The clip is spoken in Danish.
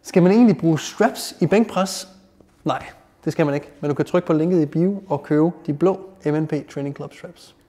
Skal man egentlig bruge straps i bænkpres? Nej, det skal man ikke. Men du kan trykke på linket i bio og købe de blå MNP Training Club straps.